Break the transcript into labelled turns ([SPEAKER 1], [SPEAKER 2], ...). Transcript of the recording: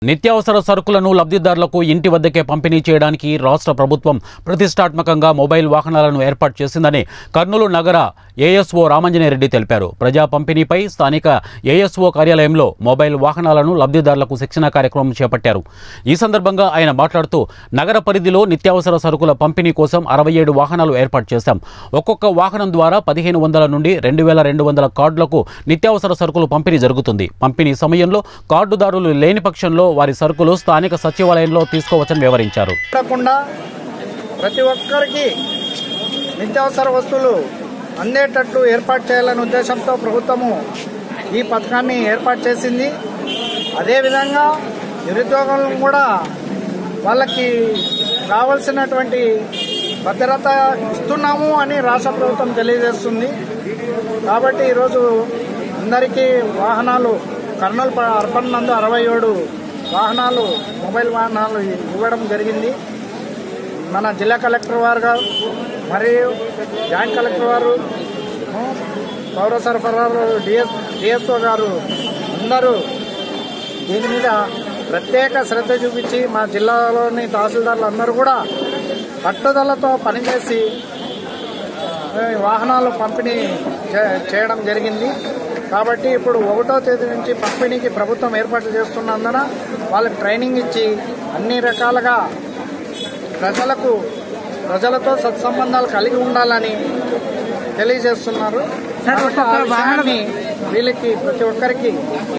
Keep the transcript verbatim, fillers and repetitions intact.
[SPEAKER 1] నిత్యావసర సరుకులను లబ్ధిదారులకు ఇంటి వద్దకే పంపిణీ చేయడానికి రాష్ట్ర ప్రభుత్వం ప్రతిష్టాత్మకంగా మొబైల్ వాహనాలను ఏర్పాటు చేసిందని కర్నూలు నగర ఏఎస్ఓ రామంజనేరెడ్డి తెలిపారు. ప్రజా పంపిణీపై స్థానిక ఏఎస్ఓ కార్యాలయంలో మొబైల్ వాహనాలను లబ్ధిదారులకు శిక్షణ కార్యక్రమం చేపట్టారు. ఈ సందర్భంగా ఆయన మాట్లాడుతూ నగర పరిధిలో నిత్యావసర సరుకుల పంపిణీ కోసం అరవై ఏడు వాహనాలు ఏర్పాటు చేశాం. ఒక్కొక్క వాహనం ద్వారా పదిహేను వందల నుండి రెండు వేల రెండు వందల కార్డులకు నిత్యావసర సరుకులు పంపిణీ జరుగుతుంది. పంపిణీ సమయంలో కార్డుదారులు లేని పక్షంలో వారి సరుకులు స్థానిక సచివాలయంలో తీసుకోవచ్చని వివరించారు.
[SPEAKER 2] ప్రతి ఒక్కరికి నిత్యావసర వస్తువులు అందేటట్లు ఏర్పాటు చేయాలనే ఉద్దేశంతో ప్రభుత్వము ఈ పథకాన్ని ఏర్పాటు చేసింది. అదేవిధంగా నిరుద్యోగులను కూడా వాళ్ళకి కావలసినటువంటి భద్రత ఇస్తున్నాము అని రాష్ట్ర ప్రభుత్వం తెలియజేస్తుంది. కాబట్టి ఈరోజు అందరికీ వాహనాలు కర్నూలు అర్బన్ నందు అరవై ఏడు వాహనాలు మొబైల్ వాహనాలు ఇవ్వడం జరిగింది. మన జిల్లా కలెక్టర్ వారు మరియు జాయింట్ కలెక్టర్ వారు, పౌర సరఫరాలు డిఎస్ డిఎస్ఓ గారు అందరూ దీని మీద ప్రత్యేక శ్రద్ధ చూపించి మా జిల్లాలోని తహసీల్దార్లు అందరూ కూడా పట్టుదలతో పనిచేసి వాహనాలు పంపిణీ చేయడం జరిగింది. కాబట్టి ఇప్పుడు ఒకటో తేదీ నుంచి పంపిణీకి ప్రభుత్వం ఏర్పాట్లు చేస్తున్నందున వాళ్ళకి ట్రైనింగ్ ఇచ్చి అన్ని రకాలుగా ప్రజలకు ప్రజలతో సత్సంబంధాలు కలిగి ఉండాలని తెలియజేస్తున్నారు. వీళ్ళకి ప్రతి ఒక్కరికి